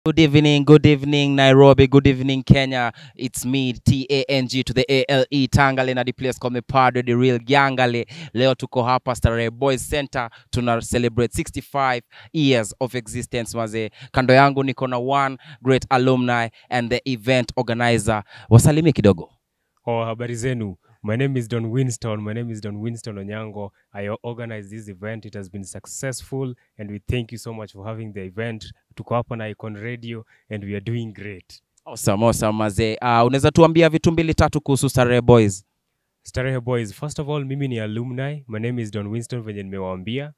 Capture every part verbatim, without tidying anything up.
Good evening, good evening Nairobi, good evening Kenya. It's me T A N G to the A L E Tangale na the place called me Padre the real Gangale. Leo tuko hapa Starehe Boys Center tuna celebrate sixty-five years of existence maze. Kando yangu niko na one great alumni and the event organizer. Wasalimie kidogo. Oh, habari zenu. My name is Don Winston. My name is Don Winston Onyango. I organized this event. It has been successful and we thank you so much for having the event. Tuko hapa na Icon Radio and we are doing great. Awesome, awesome maze. Uh, unaweza tuambia vitu mbili tatu kuhusu Starehe Boys? Starehe Boys, first of all, mimi ni alumni. My name is Don Winston venye nimewaambia.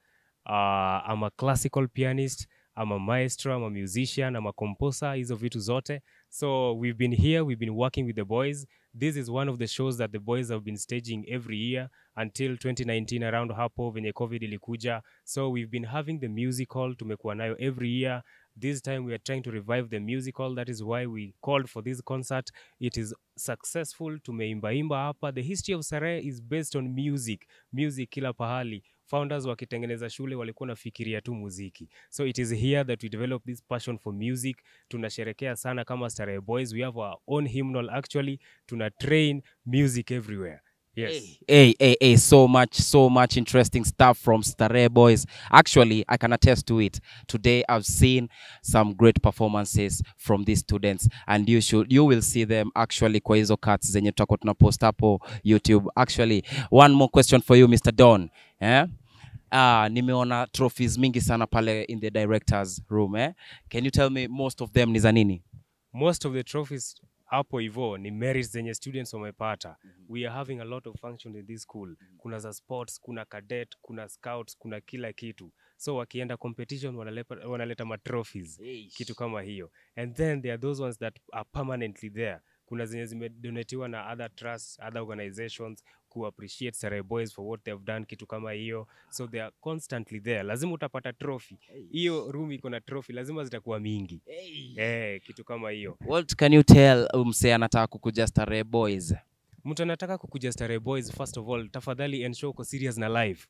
Uh, I'm a classical pianist. I'm a maestro, I'm a musician, I'm a composer, hizo vitu zote. So we've been here, we've been working with the boys. This is one of the shows that the boys have been staging every year until twenty nineteen around hapo venye COVID ilikuja. So we've been having the musical, tumekuwa nayo every year. This time we are trying to revive the musical. That is why we called for this concert. It is successful. Tumeimba imba hapa. The history of Starehe is based on music. Music kila pahali. Founders wakitengeneza shule walikuwa nafikiria tu muziki. So it is here that we develop this passion for music. Tunasherekea sana kama Starehe Boys. We have our own hymnal actually. Tuna train music everywhere. Yes. Hey, hey, hey, so much, so much interesting stuff from Starehe Boys. Actually, I can attest to it. Today, I've seen some great performances from these students, and you should, you will see them actually kwa hizo cuts zenye tutakuwa tunapost hapo YouTube. Actually, one more question for you, Mister Don. Eh? Ah, nimeona trophies mingi sana pale in the director's room. Eh? Can you tell me most of them ni za nini? Most of the trophies hapo hivyo ni merits zenye students wamepata. Mm -hmm. We are having a lot of functions in this school. Mm -hmm. Kuna za sports, kuna cadet, kuna scouts, kuna kila kitu. So wakienda competition wanaleta, wanaleta ma trophies. Eish. Kitu kama hiyo. And then there are those ones that are permanently there. Kuna zenye zimedonatiwa na other trusts, other organizations who appreciate Starehe Boys for what they have done, kitu kama hiyo. So they are constantly there. Lazima utapata trophy. Hiyo room iko na trophy, lazima zitakuwa mingi. Eh, hey, kitu kama hiyo. What can you tell umse anataka kukuja Starehe Boys? Mtu anataka kukuja Starehe Boys, first of all, tafadhali ensure uko serious na life.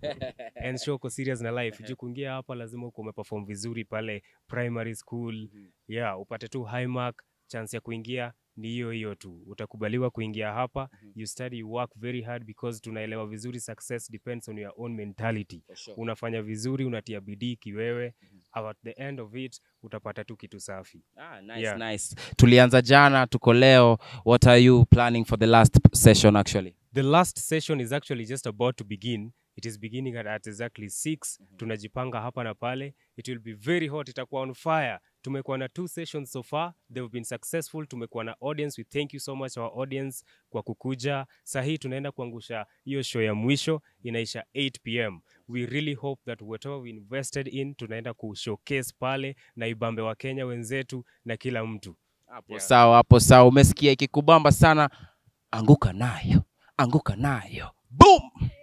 Ensure uko serious na life. Juu kuingia hapa lazima uko umeperform vizuri pale primary school. Yeah, upate tu high mark, chance ya kuingia ni hiyo hiyo tu. Utakubaliwa kuingia hapa. Mm -hmm. You study, you work very hard because tunaelewa vizuri success depends on your own mentality. Sure. Unafanya vizuri, unatia bidii kiwewe. Mm -hmm. At the end of it, utapata tu kitu safi. Ah, nice, yeah. nice. Tulianza jana, tuko leo. What are you planning for the last session actually? The last session is actually just about to begin. It is beginning at, at exactly six. Mm -hmm. Tunajipanga hapa na pale. It will be very hot. Itakuwa on fire. Tumekuwa na two sessions so far. They've been successful. Tumekuwa na audience. We thank you so much our audience kwa kukuja. Sahi tunaenda kuangusha hiyo show ya mwisho. Inaisha eight p m We really hope that whatever we invested in, tunaenda kushowcase pale na ibambe wa Kenya wenzetu na kila mtu. Hapo yeah. Sawa, hapo sawa. Umesikia ikikubamba sana. Anguka nayo. Anguka nayo. Boom!